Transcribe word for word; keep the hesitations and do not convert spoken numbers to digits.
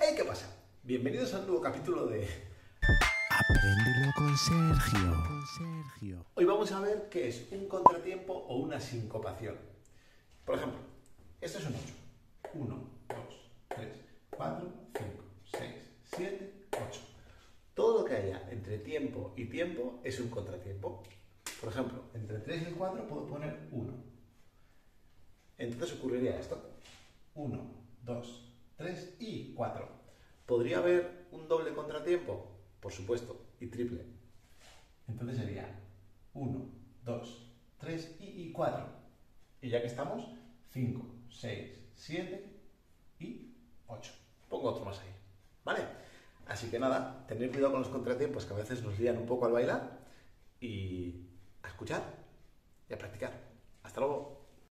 ¿Qué pasa? Bienvenidos a un nuevo capítulo de Apréndelo con Sergio. Con Sergio. Hoy vamos a ver qué es un contratiempo o una sincopación. Por ejemplo, esto es un ocho. uno, dos, tres, cuatro, cinco, seis, siete, ocho. Todo lo que haya entre tiempo y tiempo es un contratiempo. Por ejemplo, entre tres y cuatro puedo poner uno. Entonces ocurriría esto. uno, dos, tres y cuatro. ¿Podría haber un doble contratiempo? Por supuesto, y triple. Entonces sería uno, dos, tres y cuatro. Y ya que estamos, cinco, seis, siete y ocho. Pongo otro más ahí. ¿Vale? Así que nada, tener cuidado con los contratiempos que a veces nos lían un poco al bailar y a escuchar y a practicar. Hasta luego.